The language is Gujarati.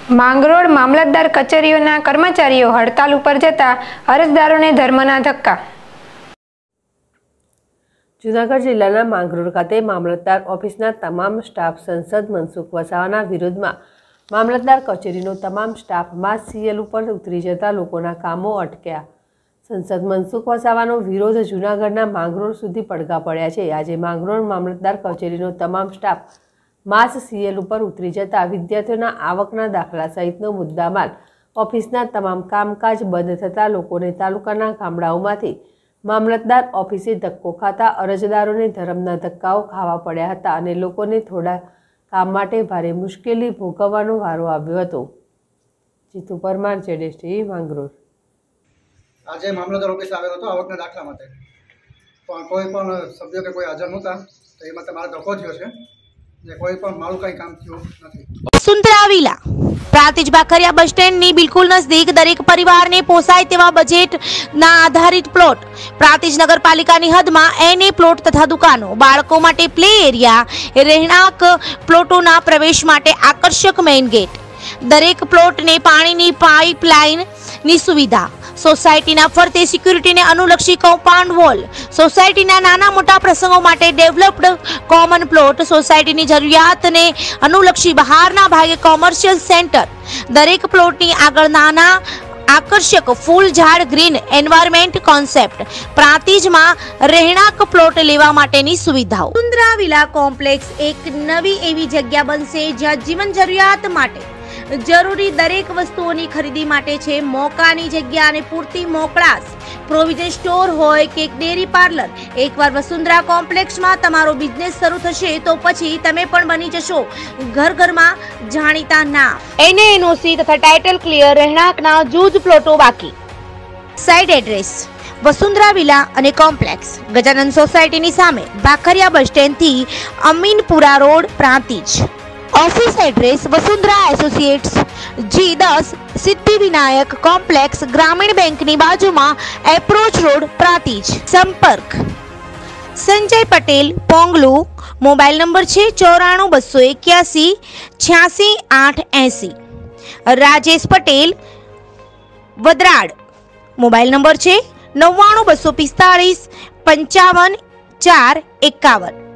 માંગરોળ મામલતદાર કચેરીઓના કર્મચારીઓ હડતાલ ઉપર જતા અરજદારોને ધર્મના ધક્કા। જૂનાગઢ જિલ્લાના માંગરોળ ખાતે મામલતદાર ઓફિસના તમામ સ્ટાફ સંસદ મનસુખ વસાવાના વિરોધમાં મામલતદાર કચેરીનો તમામ સ્ટાફ માસ સીએલ ઉપર ઉતરી જતા લોકોના કામો અટક્યા। સંસદ મનસુખ વસાવાનો વિરોધ જૂનાગઢના માંગરોળ સુધી પડઘા પડ્યા છે। આજે માંગરોળ મામલતદાર કચેરીનો તમામ સ્ટાફ માસ સીએલ ઉપર ઉતરી જતા વિદ્યાર્થીઓના આવકના દાખલા સહિતનો મુદ્દામાલ ઓફિસના તમામ કામકાજ બંધ થતાં લોકોને તાલુકાના ગામડાઓમાંથી મામલતદાર ઓફિસે ધક્કો ખાતા અરજદારોને ધર્મના ધક્કાઓ ખાવા પડ્યા હતા અને લોકોને થોડા કામ માટે ભારે મુશ્કેલી ભોગવવાનો વારો આવ્યો હતો। જીતુ પરમાર, ZSTV, માંગરોળ। આજે મામલતદાર ઓફિસ આવેલો હતો આવકના દાખલા માટે, પણ કોઈ પણ સભ્યો કે કોઈ હાજર નહોતા, તો એ માટે મારો ધક્કો થયો છે ને કોઈ પણ મારું કંઈ કામ થયું નથી। વસુંધરા વિલા પ્રાંતિજ બાખરિયા બસ સ્ટેન્ડની બિલકુલ નજદીક દરેક પરિવારને પોસાય તેવા બજેટના આધારિત પ્લોટ, પ્રાંતિજ નગરપાલિકાની હદમાં એને પ્લોટ તથા દુકાનો, બાળકો માટે પ્લે એરિયા, રહેણાંક પ્લોટોના પ્રવેશ માટે આકર્ષક મેઇન ગેટ, દરેક પ્લોટને પાણીની પાઇપલાઇનની સુવિધા, સોસાયટીના ફરતે સિક્યુરિટીને અનુલક્ષી કમ્પાઉન્ડ વોલ, સોસાયટીના નાના મોટા પ્રસંગો માટે ડેવલપ્ડ કોમન પ્લોટ, સોસાયટીની જરૂરિયાતને અનુલક્ષી બહારના ભાગે કોમર્શિયલ સેન્ટર, દરેક પ્લોટની આગળ નાના આકર્ષક ફૂલ ઝાડ ગ્રીન એન્વાયરમેન્ટ કોન્સેપ્ટ, પ્રાંતિજમાં રહેણાંક પ્લોટ લેવા માટેની સુવિધાઓ। વસુંધરા વિલા કોમ્પ્લેક્સ એક નવી એવી જગ્યા બનશે જ્યાં જીવન જરૂરિયાત માટે જરૂરી દરેક વસ્તુઓની ખરીદી માટે છે મોકાની જગ્યા અને પૂરતી મોકળાશ, પ્રોવિઝન સ્ટોર હોય કે ડેરી પાર્લર। એકવાર વસુંધરા કોમ્પ્લેક્સમાં તમારો બિઝનેસ શરૂ થશે તો પછી તમે પણ બની જશો ઘર ઘરમાં જાણીતા નામ। એનઓસી તથા ટાઇટલ ક્લિયર રહેણાંકના જૂજ પ્લોટો બાકી। સાઇટ એડ્રેસ વસુંધરા વિલા અને કોમ્પ્લેક્સ, ગજાનંદ સોસાયટીની સામે, બાખરિયા બસ સ્ટેન્ડથી Aminpura road, Prantij. Office address Vasundhara associates G10 Siddhivinayak complex, ग्रामीण बैंक ની બાજુમાં, એપ્રોચ રોડ, પ્રાંતિજ। સંપર્ક સંજય પટેલ, પોંગલુ। મોબાઈલ નંબર છે 94 281 86 880। રાજેશ પટેલ, વદરાડ। મોબાઈલ નંબર છે 99 245 55 4 51।